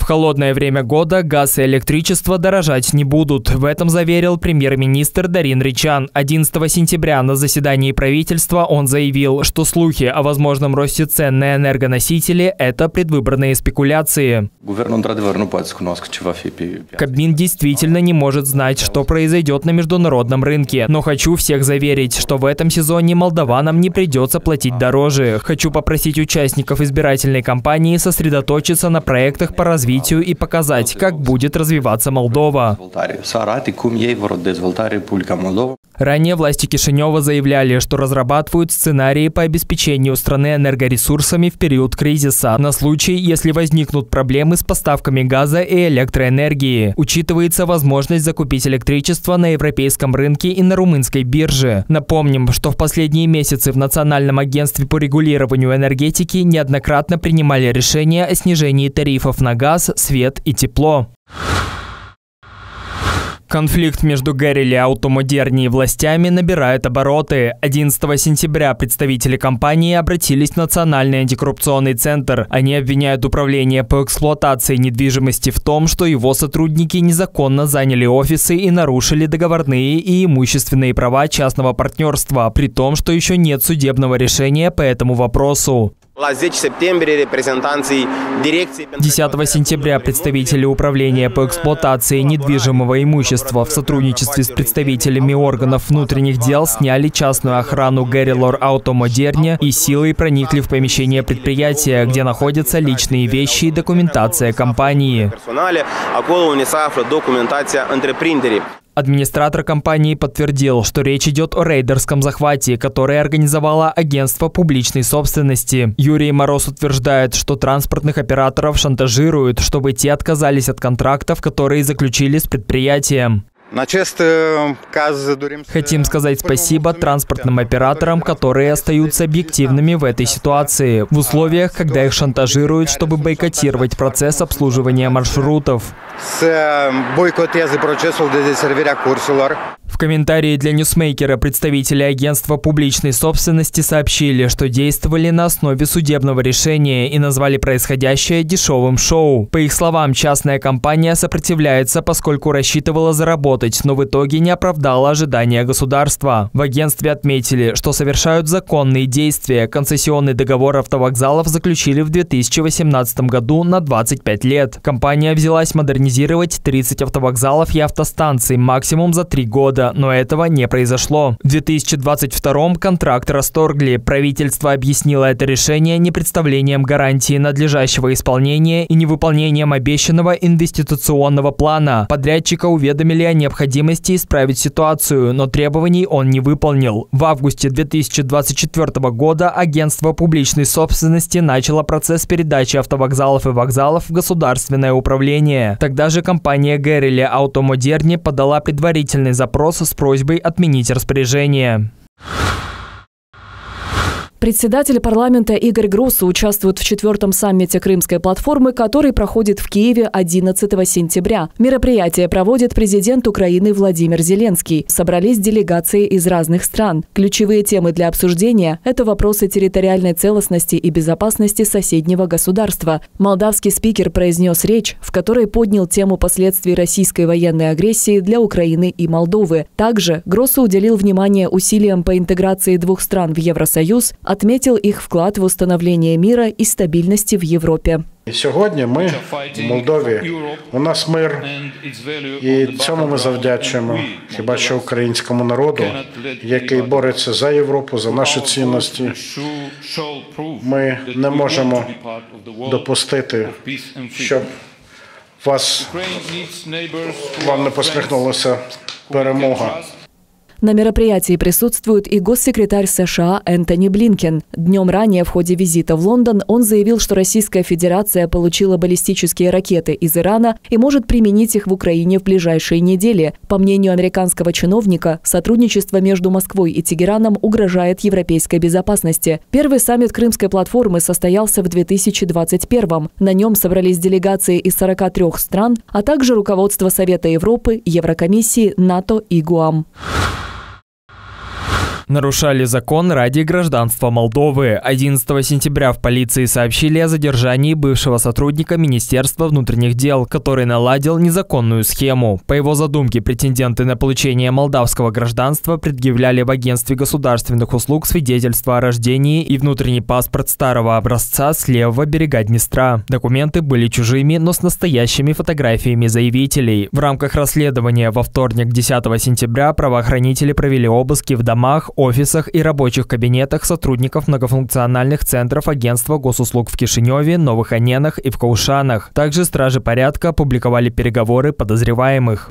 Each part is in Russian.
холодное время года газ и электричество дорожать не будут. В этом заверил премьер-министр Дарин Ричан. 11 сентября на заседании правительства он заявил, что слухи о возможном росте цен на энергоносители – это предвыборные спекуляции. Кабмин действительно не может знать, что произойдет на международном рынке. Но хочу всех заверить, что в этом сезоне молдаванам не придется платить дороже. Хочу попросить участников избирательной кампании сосредоточиться на проектах по развитию и показать, как будет развиваться Молдова. Ранее власти Кишинева заявляли, что разрабатывают сценарии по обеспечению страны энергоресурсами в период кризиса на случай, если возникнут проблемы с поставками газа и электроэнергии. Учитывается возможность закупить электричество на европейском рынке и на румынской бирже. Напомним, что в последние месяцы в Национальном агентстве по регулированию энергетики неоднократно принимали решения о снижении тарифов на газ, свет и тепло. Конфликт между Гэрили Аутомодерни и властями набирает обороты. 11 сентября представители компании обратились в Национальный антикоррупционный центр. Они обвиняют управление по эксплуатации недвижимости в том, что его сотрудники незаконно заняли офисы и нарушили договорные и имущественные права частного партнерства, при том, что еще нет судебного решения по этому вопросу. 10 сентября представители управления по эксплуатации недвижимого имущества в сотрудничестве с представителями органов внутренних дел сняли частную охрану Гэрили Аутомодерни и силой проникли в помещение предприятия, где находятся личные вещи и документация компании. Администратор компании подтвердил, что речь идет о рейдерском захвате, который организовало агентство публичной собственности. Юрий Мороз утверждает, что транспортных операторов шантажируют, чтобы те отказались от контрактов, которые заключили с предприятием. Хотим сказать спасибо транспортным операторам, которые остаются объективными в этой ситуации, в условиях, когда их шантажируют, чтобы бойкотировать процесс обслуживания маршрутов. В комментарии для Ньюсмейкера представители агентства публичной собственности сообщили, что действовали на основе судебного решения и назвали происходящее дешевым шоу. По их словам, частная компания сопротивляется, поскольку рассчитывала заработать, но в итоге не оправдала ожидания государства. В агентстве отметили, что совершают законные действия. Концессионный договор автовокзалов заключили в 2018 году на 25 лет. Компания взялась модернизировать 30 автовокзалов и автостанций максимум за 3 года. Но этого не произошло. В 2022 контракт расторгли. Правительство объяснило это решение непредставлением гарантии надлежащего исполнения и невыполнением обещанного инвестиционного плана. Подрядчика уведомили о необходимости исправить ситуацию, но требований он не выполнил. В августе 2024 года агентство публичной собственности начало процесс передачи автовокзалов и вокзалов в государственное управление. Тогда же компания Гэрили Аутомодерни подала предварительный запрос с просьбой отменить распоряжение. Председатель парламента Игорь Гроссу участвует в 4-м саммите Крымской платформы, который проходит в Киеве 11 сентября. Мероприятие проводит президент Украины Владимир Зеленский. Собрались делегации из разных стран. Ключевые темы для обсуждения – это вопросы территориальной целостности и безопасности соседнего государства. Молдавский спикер произнес речь, в которой поднял тему последствий российской военной агрессии для Украины и Молдовы. Также Гроссу уделил внимание усилиям по интеграции двух стран в Евросоюз, отметил их вклад в установление мира и стабильности в Європі. Сьогодні ми в Молдові, у нас мир, і цьому ми завдячуємо хіба що українському народу, який бореться за Європу, за наші цінності. Ми не можемо допустити, щоб вам не посміхнулася перемога. На мероприятии присутствует и госсекретарь США Энтони Блинкен. Днем ранее в ходе визита в Лондон он заявил, что Российская Федерация получила баллистические ракеты из Ирана и может применить их в Украине в ближайшие недели. По мнению американского чиновника, сотрудничество между Москвой и Тегераном угрожает европейской безопасности. Первый саммит Крымской платформы состоялся в 2021-м. На нем собрались делегации из 43 стран, а также руководство Совета Европы, Еврокомиссии, НАТО и ГУАМ. Нарушали закон ради гражданства Молдовы. 11 сентября в полиции сообщили о задержании бывшего сотрудника Министерства внутренних дел, который наладил незаконную схему. По его задумке, претенденты на получение молдавского гражданства предъявляли в агентстве государственных услуг свидетельство о рождении и внутренний паспорт старого образца с левого берега Днестра. Документы были чужими, но с настоящими фотографиями заявителей. В рамках расследования во вторник, 10 сентября, правоохранители провели обыски в домах, офисах и рабочих кабинетах сотрудников многофункциональных центров агентства госуслуг в Кишиневе, Новых Анненах и в Каушанах. Также стражи порядка опубликовали переговоры подозреваемых.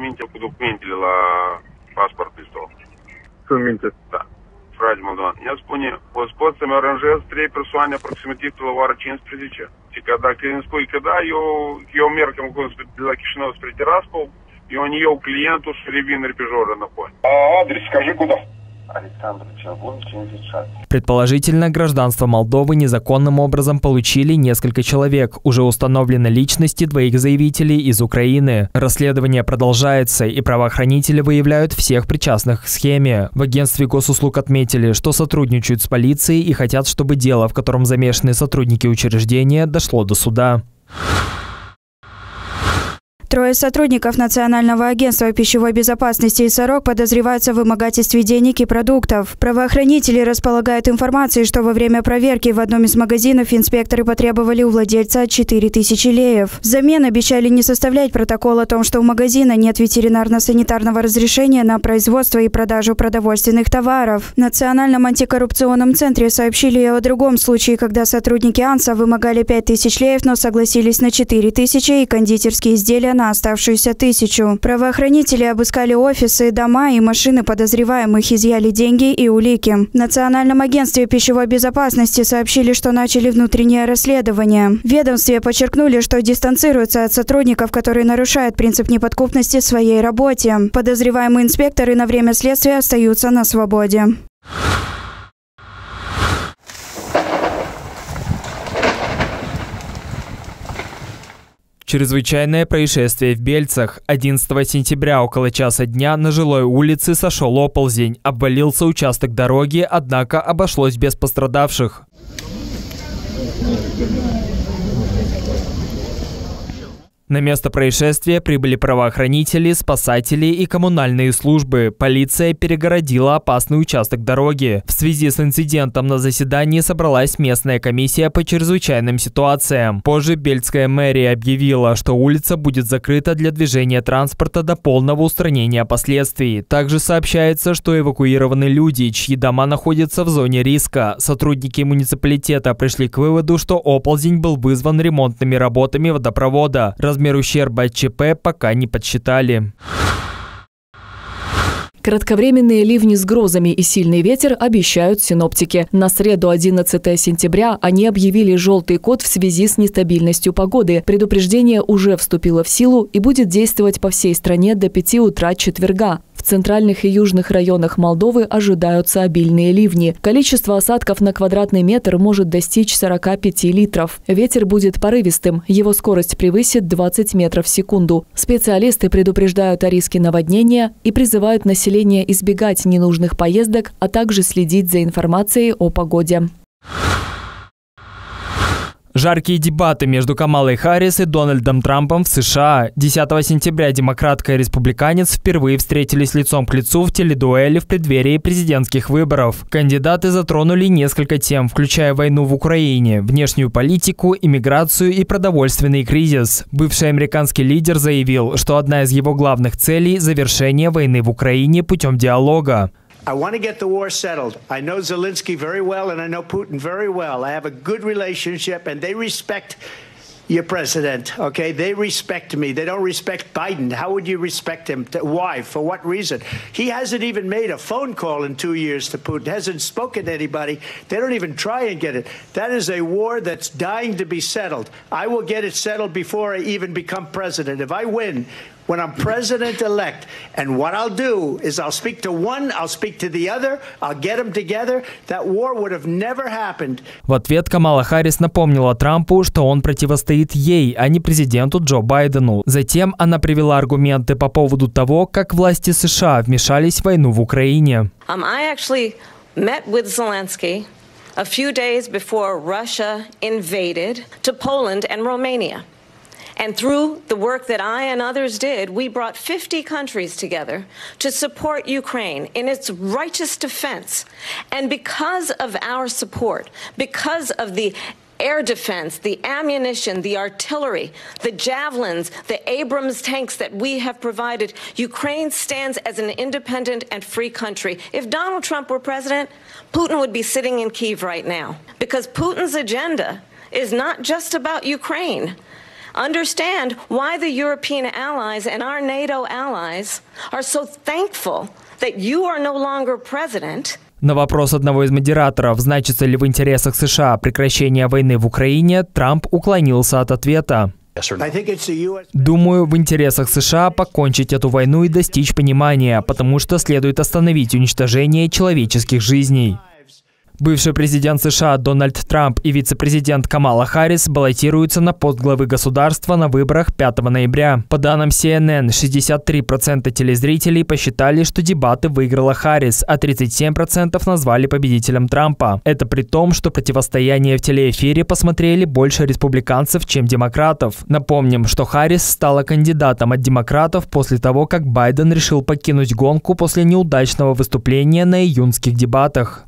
Ради Молдован. Я спune, pot să-mi aranjez 3 persoane aproximativ la ora 15. Și dacă îmi spui că da, eu merg de la Chișinău spre Tiraspol, eu не iau clientul și revin repejor înapoi. Адрес скажи куда? Александр Челбун, 56. Предположительно, гражданство Молдовы незаконным образом получили несколько человек. Уже установлены личности двоих заявителей из Украины. Расследование продолжается, и правоохранители выявляют всех причастных к схеме. В агентстве госуслуг отметили, что сотрудничают с полицией и хотят, чтобы дело, в котором замешаны сотрудники учреждения, дошло до суда. Трое сотрудников Национального агентства пищевой безопасности и СОРОК подозреваются в вымогательстве денег и продуктов. Правоохранители располагают информацией, что во время проверки в одном из магазинов инспекторы потребовали у владельца 4000 леев. Взамен обещали не составлять протокол о том, что у магазина нет ветеринарно-санитарного разрешения на производство и продажу продовольственных товаров. В Национальном антикоррупционном центре сообщили о другом случае, когда сотрудники АНСа вымогали 5000 леев, но согласились на 4000 и кондитерские изделия на оставшуюся 1000. Правоохранители обыскали офисы, дома и машины подозреваемых, изъяли деньги и улики. В Национальном агентстве пищевой безопасности сообщили, что начали внутреннее расследование. В ведомстве подчеркнули, что дистанцируются от сотрудников, которые нарушают принцип неподкупности в своей работе. Подозреваемые инспекторы на время следствия остаются на свободе. Чрезвычайное происшествие в Бельцах. 11 сентября около часа дня на жилой улице сошел оползень. Обвалился участок дороги, однако обошлось без пострадавших. На место происшествия прибыли правоохранители, спасатели и коммунальные службы. Полиция перегородила опасный участок дороги. В связи с инцидентом на заседании собралась местная комиссия по чрезвычайным ситуациям. Позже Бельцкая мэрия объявила, что улица будет закрыта для движения транспорта до полного устранения последствий. Также сообщается, что эвакуированы люди, чьи дома находятся в зоне риска. Сотрудники муниципалитета пришли к выводу, что оползень был вызван ремонтными работами водопровода. Размер ущерба от ЧП пока не подсчитали. Кратковременные ливни с грозами и сильный ветер обещают синоптики. На среду 11 сентября они объявили желтый код в связи с нестабильностью погоды. Предупреждение уже вступило в силу и будет действовать по всей стране до 5 утра четверга. В центральных и южных районах Молдовы ожидаются обильные ливни. Количество осадков на квадратный метр может достичь 45 литров. Ветер будет порывистым, его скорость превысит 20 метров в секунду. Специалисты предупреждают о риске наводнения и призывают население избегать ненужных поездок, а также следить за информацией о погоде. Жаркие дебаты между Камалой Харрис и Дональдом Трампом в США. 10 сентября демократка и республиканец впервые встретились лицом к лицу в теледуэли в преддверии президентских выборов. Кандидаты затронули несколько тем, включая войну в Украине, внешнюю политику, иммиграцию и продовольственный кризис. Бывший американский лидер заявил, что одна из его главных целей – завершение войны в Украине путем диалога. I want to get the war settled. I know Zelensky very well and I know Putin very well. I have a good relationship and they respect your president, okay? They respect me. They don't respect Biden. How would you respect him? Why? For what reason? He hasn't even made a phone call in 2 years to Putin. Hasn't spoken to anybody. They don't even try and get it. That is a war that's dying to be settled. I will get it settled before I even become president. If I win, when I'm president-elect. And what I'll do is I'll speak to one, I'll speak to the other, I'll get them together. That war would have never happened. В ответ Камала Харрис напомнила Трампу, что он противостоит ей, а не президенту Джо Байдену. Затем она привела аргументы по поводу того, как власти США вмешались в войну в Украине. I actually met with Zelensky a few days before Russia invaded to Poland and Romania. And through the work that I and others did, we brought 50 countries together to support Ukraine in its righteous defense. And because of our support, because of the air defense, the ammunition, the artillery, the javelins, the Abrams tanks that we have provided, Ukraine stands as an independent and free country. If Donald Trump were president, Putin would be sitting in Kyiv right now. Because Putin's agenda is not just about Ukraine. Understand why the European allies and our NATO allies are so thankful that you are no longer president. На вопрос одного из модераторов, значится ли в интересах США прекращение войны в Украине, Трамп уклонился от ответа. Думаю, в интересах США покончить эту войну и достичь понимания, потому что следует остановить уничтожение человеческих жизней. Бывший президент США Дональд Трамп и вице-президент Камала Харрис баллотируются на пост главы государства на выборах 5 ноября. По данным CNN, 63% телезрителей посчитали, что дебаты выиграла Харрис, а 37% назвали победителем Трампа. Это при том, что противостояние в телеэфире посмотрели больше республиканцев, чем демократов. Напомним, что Харрис стала кандидатом от демократов после того, как Байден решил покинуть гонку после неудачного выступления на июньских дебатах.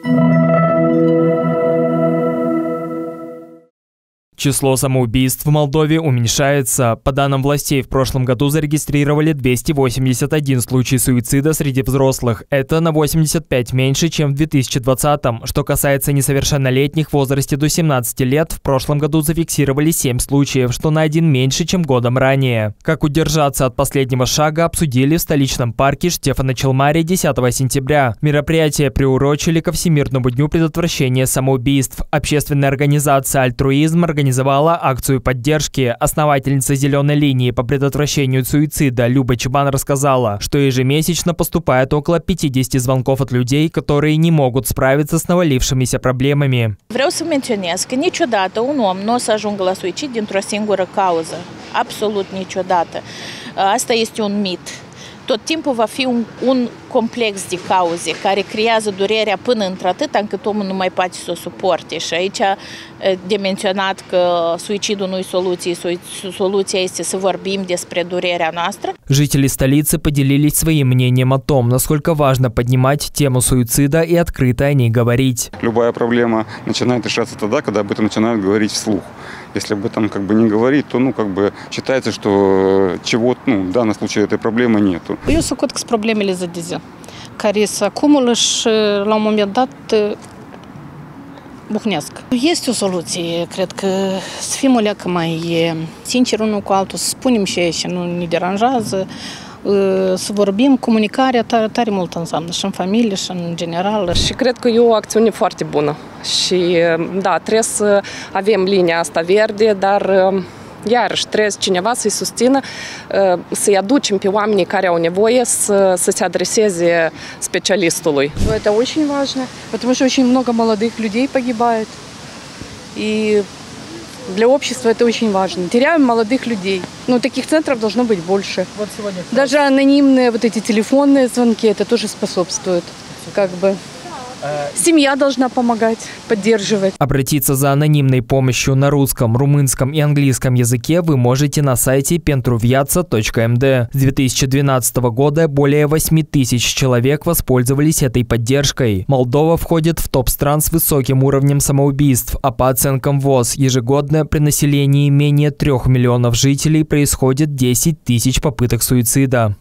Число самоубийств в Молдове уменьшается. По данным властей, в прошлом году зарегистрировали 281 случай суицида среди взрослых. Это на 85 меньше, чем в 2020-м. Что касается несовершеннолетних в возрасте до 17 лет, в прошлом году зафиксировали 7 случаев, что на 1 меньше, чем годом ранее. Как удержаться от последнего шага, обсудили в столичном парке Штефана Челмари 10 сентября. Мероприятие приурочили ко Всемирному дню предотвращения самоубийств. Общественная организация «Альтруизм» организовала акцию поддержки. Основательница «Зеленой линии» по предотвращению суицида Люба Чебан рассказала, что ежемесячно поступает около 50 звонков от людей, которые не могут sправиться с навалившимися проблемами. Vreau să menționez că niciodată un om nu o să ajungă la suicid dintr-o singură cauză. Absolut niciodată. Asta este un mit. Tot timpul va fi un complex de cauze care creează durerea până într-atât încât omul nu mai poate să o suporte. Și aici de menționat că suicidul nu e soluție, soluția este să vorbim despre durerea noastră. Жители столицы поделились своим мнением о том, насколько важно поднимать тему суицида и открыто о ней говорить. Любая проблема начинает решаться тогда, когда об этом начинают говорить вслух. Если об этом не говорить, то считается, что чего-то, в данном случае этой проблемы нету. Eu sunt cu problemele zi de zi, care se acumulă și la un moment dat buhnesc. Este o soluție, cred că să fim o leacă mai sinceri unul cu altul, să spunem și nu ne deranjează, să vorbim, comunicarea tare mult înseamnă și în familie și în general. Și cred că e o acțiune foarte bună și da, trebuie să avem linia asta verde, dar iarăși trebuie cineva să-i susțină, să-i aducem pe oamenii care au nevoie să se adreseze specialistului. Это очень важно, потому что очень много молодых людей погибает. И для общества это очень важно. Теряем молодых людей. Таких центров должно быть больше. Вот сегодня. Даже анонимные вот эти телефонные звонки, это тоже способствует. Семья должна помогать, поддерживать. Обратиться за анонимной помощью на русском, румынском и английском языке вы можете на сайте pentruvyaца.md. С 2012 года более 8 тысяч человек воспользовались этой поддержкой. Молдова входит в топ стран с высоким уровнем самоубийств, а по оценкам ВОЗ ежегодно при населении менее 3 миллионов жителей происходит 10 тысяч попыток суицида.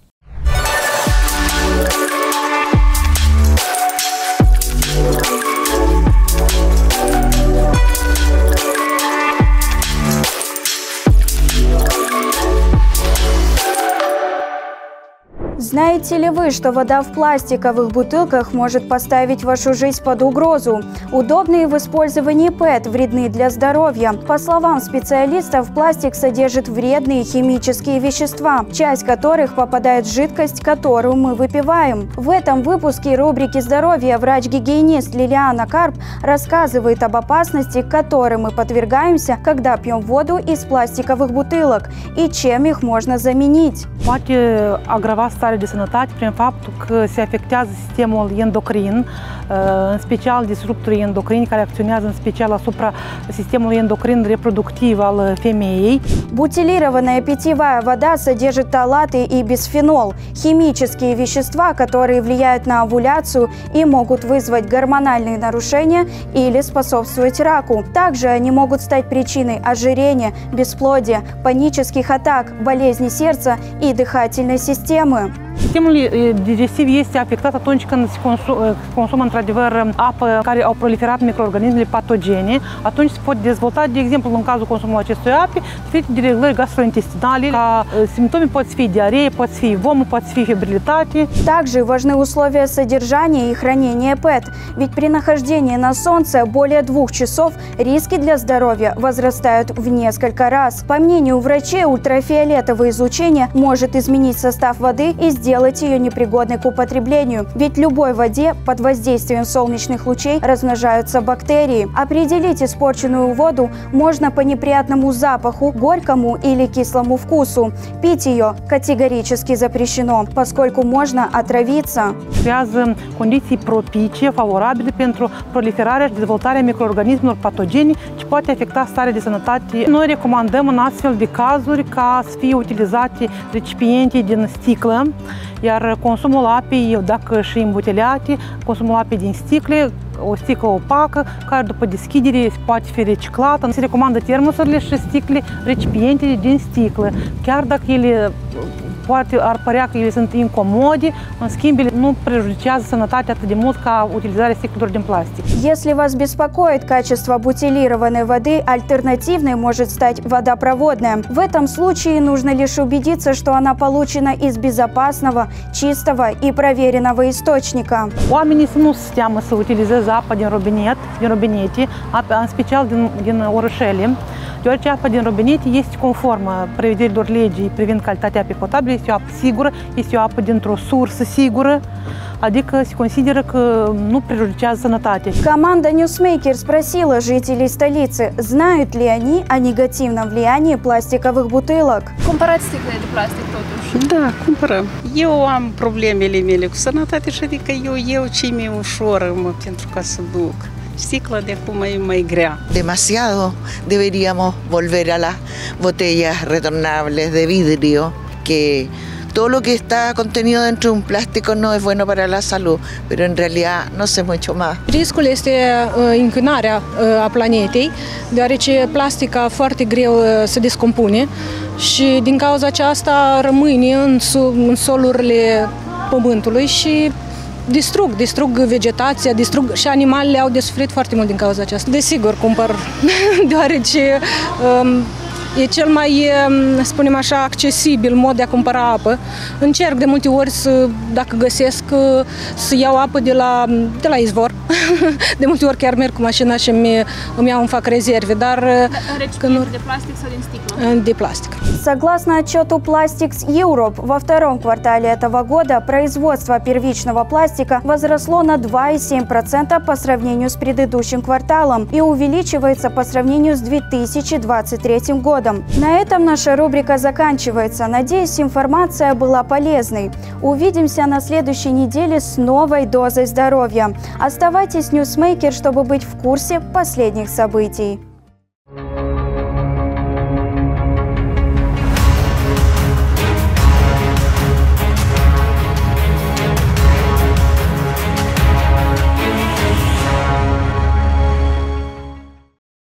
Знаете ли вы, что вода в пластиковых бутылках может поставить вашу жизнь под угрозу? Удобные в использовании ПЭТ вредны для здоровья. По словам специалистов, пластик содержит вредные химические вещества, часть которых попадает в жидкость, которую мы выпиваем. В этом выпуске рубрики «Здоровье» врач-гигиенист Лилиана Карп рассказывает об опасности, которой мы подвергаемся, когда пьем воду из пластиковых бутылок, и чем их можно заменить. Poate agrava starea de sănătate prin faptul că se afectează sistemul endocrin, în special disruptorii endocrini care acționează în special asupra sistemului endocrin reproductiv al femeei. Бутилированная питьевая вода содержит фталаты и бисфенол – химические вещества, которые влияют на овуляцию и могут вызвать гормональные нарушения или способствовать раку. Также они могут стать причиной ожирения, бесплодия, панических атак, болезней сердца и дыхательной системы. Sistemul digestiv este afectat atunci când se consumă într-adevăr apă care au proliferat microorganismele patogene. Atunci se pot dezvolta, de exemplu, în cazul consumului acestui ape, diferite dereglări gastrointestinale. Ca симптомы pot fi диарея, pot fi vomă, pot fi фебрилитате. Также важны условия содержания и хранения ПЭТ, ведь при нахождении на солнце более 2 часов риски для здоровья возрастают в несколько раз. По мнению врачей, ультрафиолетовое излучение может изменить состав воды и сделать ее непригодной к употреблению, ведь в любой воде под воздействием солнечных лучей размножаются бактерии. Определить испорченную воду можно по неприятному запаху, горькому или кислому вкусу. Пить ее категорически запрещено, поскольку можно отравиться. Creează condiții propice, favorabile pentru proliferarea și dezvoltarea microorganismelor patogeni ce poate afecta starea de sănătate. Noi recomandăm în astfel de cazuri ca să fie utilizate recipiente din sticlă, iar consumul apei, dacă și îmbuteliate, consumul apei din sticle, o sticlă opacă, care după deschidere poate fi reciclată. Se recomandă termosurile și sticle, recipientele din sticlă, chiar dacă ele poate ar părea că ele sunt incomode, în schimb, ele nu prejudicează sănătatea atât de mult ca utilizarea sticlelor din plastic. Если вас беспокоит качество бутилированной воды, альтернативной может стать водопроводная. В этом случае нужно лишь убедиться, что она получена из безопасного, чистого и проверенного источника. Oamenii să nu se teamă să utilizeze apa din robinete, în special din orășele, deoarece apa din robinete este conformă prevederilor legii privind calitatea apei potabile, este o apă sigură, este o apă dintr-o sursă sigură, adică se consideră că nu prejudicează sănătatea. Команда Newsmaker sпросила жителей столицы, знают ли они о негативном влиянии пластиковых бутылок. Cumpărați sticle de plastic totuși? Da, cumpărăm. Eu am problemele mele cu sănătate și adică eu ce mi-e ușor pentru ca să duc. Sticla de acum e mai grea. Demasiado deberíamos volver a las botellas retornables de vidrio, que todo lo que está contenido dentro de un plástico no es bueno para la salud, pero en realidad no sé mucho más. Riscul este încânarea a planetei, deoarece plastica foarte greu se descompune și din cauza aceasta rămâne în solurile pământului și distrug vegetația, și animalele au de suferit foarte mult din cauza aceasta. Desigur, cumpăr, deoarece e cel mai, spunem așa, accesibil mod de a cumpăra apă. Încerc de multe ori, dacă găsesc, să iau apă de la izvor. De multe ori chiar merg cu mașina și îmi fac rezerve, dar... Recipiente de plastic sau din sticlă? De plastic. Согласно отчету Plastics Europe, во втором квартале этого года производство первичного пластика возросло на 2,7% по сравнению с предыдущим кварталом и увеличивается по сравнению с 2023 годом. На этом наша рубрика заканчивается. Надеюсь, информация была полезной. Увидимся на следующей неделе с новой дозой здоровья. Оставайтесь с Newsmaker, чтобы быть в курсе последних событий.